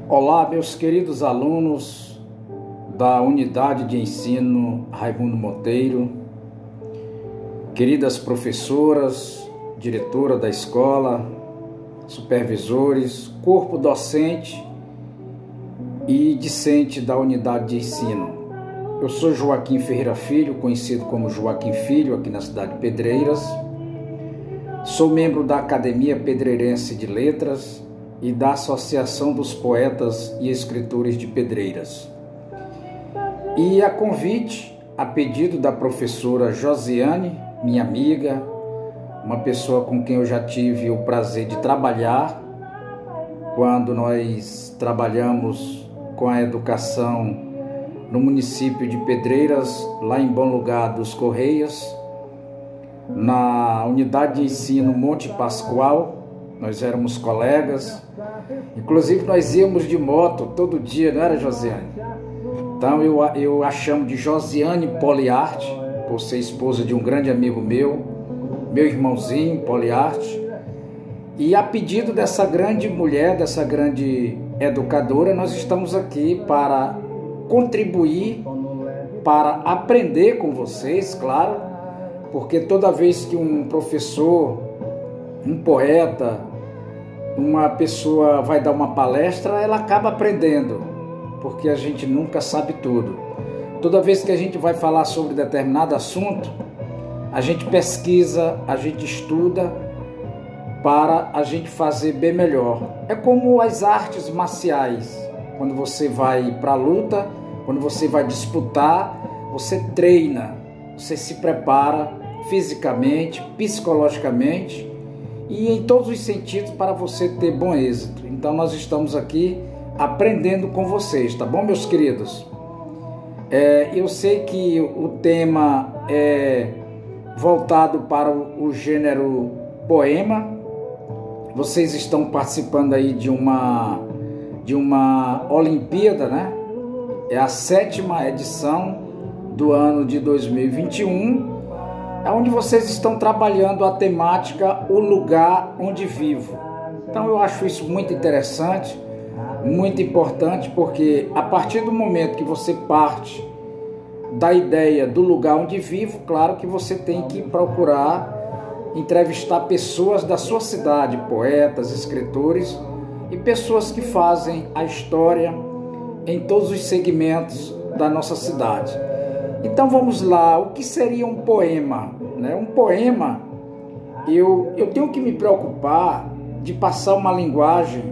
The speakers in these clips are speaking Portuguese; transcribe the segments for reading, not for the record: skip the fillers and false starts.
Olá, meus queridos alunos da Unidade de Ensino Raimundo Monteiro, queridas professoras, diretora da escola, supervisores, corpo docente e discente da Unidade de Ensino. Eu sou Joaquim Ferreira Filho, conhecido como Joaquim Filho, aqui na cidade de Pedreiras. Sou membro da Academia Pedreirense de Letras e da Associação dos Poetas e Escritores de Pedreiras. E a convite, a pedido da professora Josiane, minha amiga, uma pessoa com quem eu já tive o prazer de trabalhar, quando nós trabalhamos com a educação no município de Pedreiras, lá em Bom Lugar dos Correias, na Unidade de Ensino Monte Pascoal. Nós éramos colegas, inclusive nós íamos de moto todo dia, não era, Josiane? Então eu a chamo de Josiane Poliarte, por ser esposa de um grande amigo meu irmãozinho Poliarte. E a pedido dessa grande mulher, dessa grande educadora, nós estamos aqui para contribuir, para aprender com vocês, claro, porque toda vez que um professor, um poeta, uma pessoa vai dar uma palestra, ela acaba aprendendo, porque a gente nunca sabe tudo. Toda vez que a gente vai falar sobre determinado assunto, a gente pesquisa, a gente estuda para a gente fazer bem melhor. É como as artes marciais. Quando você vai para a luta, quando você vai disputar, você treina, você se prepara fisicamente, psicologicamente e em todos os sentidos para você ter bom êxito. Então nós estamos aqui aprendendo com vocês, tá bom, meus queridos? Eu sei que o tema é voltado para o gênero poema. Vocês estão participando aí de uma Olimpíada, né? É a 7ª edição do ano de 2021, onde vocês estão trabalhando a temática O Lugar Onde Vivo. Então eu acho isso muito interessante, muito importante, porque a partir do momento que você parte da ideia do lugar onde vivo, claro que você tem que procurar entrevistar pessoas da sua cidade, poetas, escritores e pessoas que fazem a história em todos os segmentos da nossa cidade. Então vamos lá, o que seria um poema? Um poema, eu tenho que me preocupar de passar uma linguagem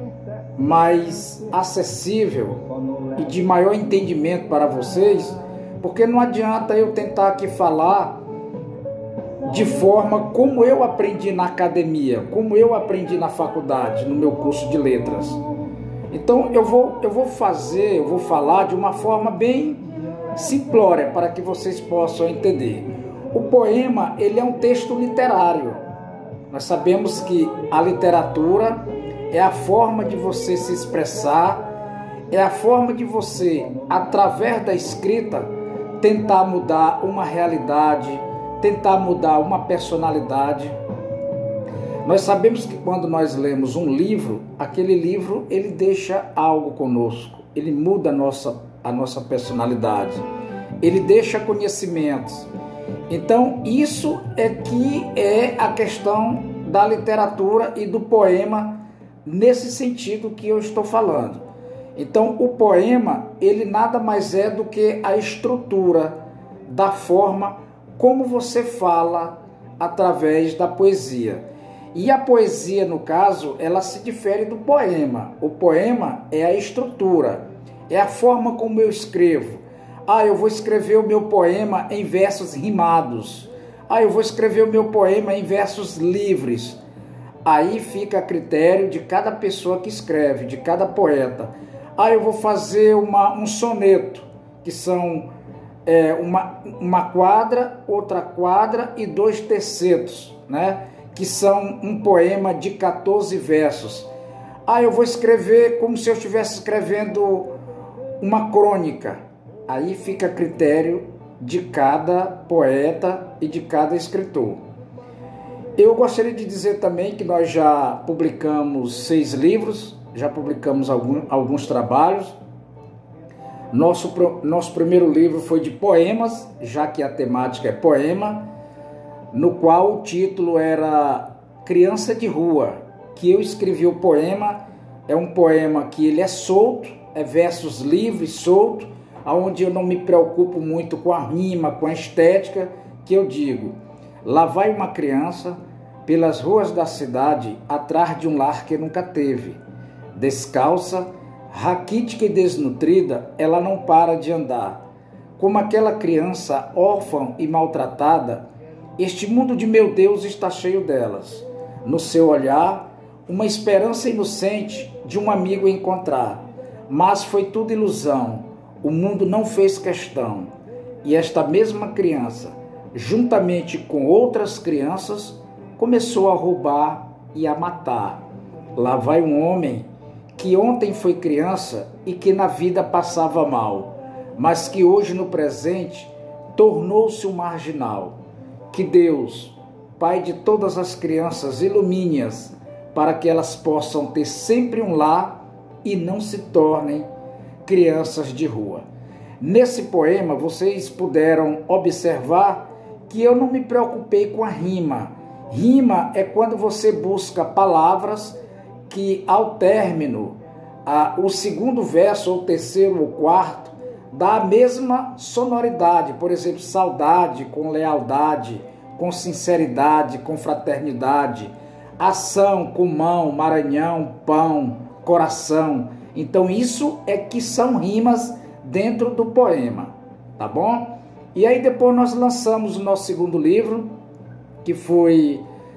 mais acessível e de maior entendimento para vocês, porque não adianta eu tentar aqui falar de forma como eu aprendi na academia, como eu aprendi na faculdade, no meu curso de letras. Então eu vou falar de uma forma bem simplória para que vocês possam entender. O poema, ele é um texto literário. Nós sabemos que a literatura é a forma de você se expressar, é a forma de você, através da escrita, tentar mudar uma realidade, tentar mudar uma personalidade. Nós sabemos que quando nós lemos um livro, aquele livro ele deixa algo conosco, ele muda a nossa personalidade, ele deixa conhecimentos. Então isso é que é a questão da literatura e do poema nesse sentido que eu estou falando. Então o poema ele nada mais é do que a estrutura da forma como você fala através da poesia. E a poesia, no caso, ela se difere do poema. O poema é a estrutura, é a forma como eu escrevo. Eu vou escrever o meu poema em versos rimados. Eu vou escrever o meu poema em versos livres. Aí fica a critério de cada pessoa que escreve, de cada poeta. Eu vou fazer um soneto, que são uma quadra, outra quadra e 2 tercetos, né? Que são um poema de 14 versos. Eu vou escrever como se eu estivesse escrevendo uma crônica. Aí fica a critério de cada poeta e de cada escritor. Eu gostaria de dizer também que nós já publicamos 6 livros já publicamos alguns trabalhos. Nosso primeiro livro foi de poemas, já que a temática é poema, no qual o título era Criança de Rua, que eu escrevi o poema. É um poema que ele é solto, é versos livres, solto, onde eu não me preocupo muito com a rima, com a estética, que eu digo: lá vai uma criança pelas ruas da cidade, atrás de um lar que nunca teve. Descalça, raquítica e desnutrida, ela não para de andar. Como aquela criança órfã e maltratada, este mundo de meu Deus está cheio delas. No seu olhar, uma esperança inocente de um amigo encontrar. Mas foi tudo ilusão, o mundo não fez questão. E esta mesma criança, juntamente com outras crianças, começou a roubar e a matar. Lá vai um homem que ontem foi criança e que na vida passava mal, mas que hoje no presente tornou-se um marginal. Que Deus, Pai de todas as crianças, ilumine-as para que elas possam ter sempre um lar e não se tornem crianças de rua. Nesse poema vocês puderam observar que eu não me preocupei com a rima. Rima é quando você busca palavras que ao término, o segundo verso, ou terceiro ou quarto, dá a mesma sonoridade. Por exemplo, saudade com lealdade, com sinceridade, com fraternidade. Ação com mão, Maranhão, pão, coração. Então isso é que são rimas dentro do poema, tá bom? E aí depois nós lançamos o nosso segundo livro, que foi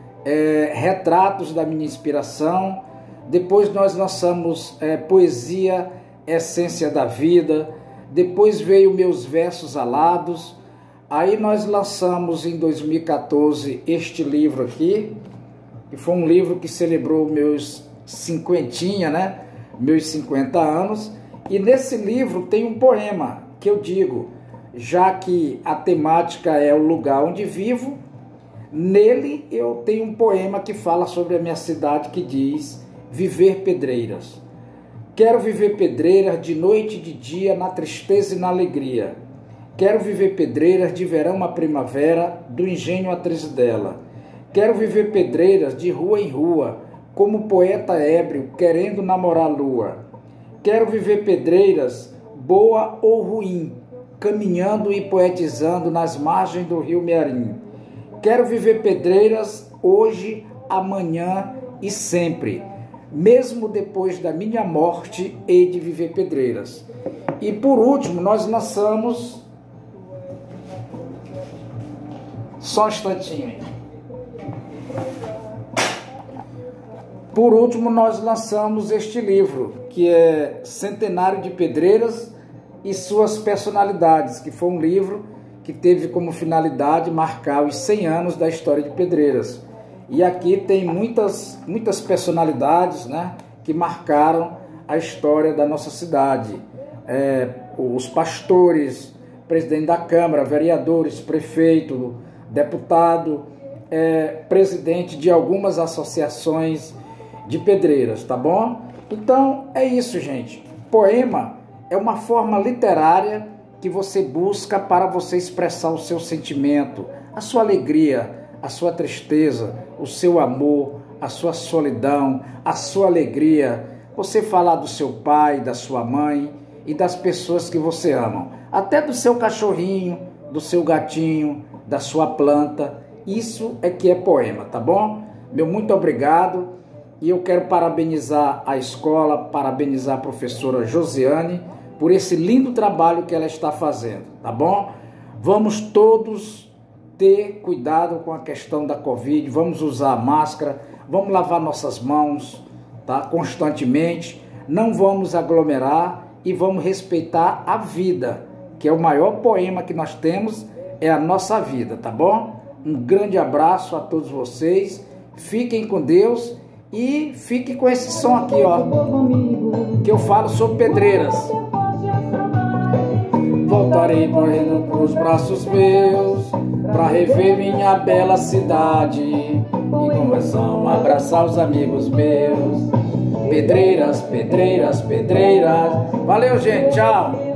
Retratos da Minha Inspiração. Depois nós lançamos Poesia, Essência da Vida. Depois veio Meus Versos Alados. Aí nós lançamos em 2014 este livro aqui, que foi um livro que celebrou meus 50 anos. E nesse livro tem um poema que eu digo, já que a temática é o lugar onde vivo, nele eu tenho um poema que fala sobre a minha cidade, que diz: Viver Pedreiras. Quero viver pedreiras de noite e de dia, na tristeza e na alegria. Quero viver pedreiras de verão a primavera, do engenho à trizidela. Quero viver pedreiras de rua em rua, como poeta ébrio querendo namorar a lua. Quero viver pedreiras, boa ou ruim, caminhando e poetizando nas margens do rio Mearim. Quero viver pedreiras hoje, amanhã e sempre. Mesmo depois da minha morte, hei de viver pedreiras. E por último, nós lançamos... Só um instantinho aí. Por último, nós lançamos este livro, que é Centenário de Pedreiras e Suas Personalidades, que foi um livro que teve como finalidade marcar os 100 anos da história de Pedreiras. E aqui tem muitas personalidades, né, que marcaram a história da nossa cidade. Os pastores, presidente da Câmara, vereadores, prefeito, deputado, presidente de algumas associações de Pedreiras, tá bom? Então é isso, gente. Poema é uma forma literária que você busca para você expressar o seu sentimento, a sua alegria, a sua tristeza, o seu amor, a sua solidão, a sua alegria. Você falar do seu pai, da sua mãe e das pessoas que você ama, até do seu cachorrinho, do seu gatinho, da sua planta. Isso é que é poema, tá bom? Meu muito obrigado. E eu quero parabenizar a escola, parabenizar a professora Josiane por esse lindo trabalho que ela está fazendo, tá bom? Vamos todos ter cuidado com a questão da Covid, vamos usar máscara, vamos lavar nossas mãos, tá? Constantemente, não vamos aglomerar e vamos respeitar a vida, que é o maior poema que nós temos, é a nossa vida, tá bom? Um grande abraço a todos vocês, fiquem com Deus. E fique com esse som aqui, ó, que eu falo sobre pedreiras. Voltarei correndo pros braços meus, pra rever minha bela cidade, e com emoção abraçar os amigos meus. pedreiras, pedreiras, pedreiras. Valeu, gente, tchau.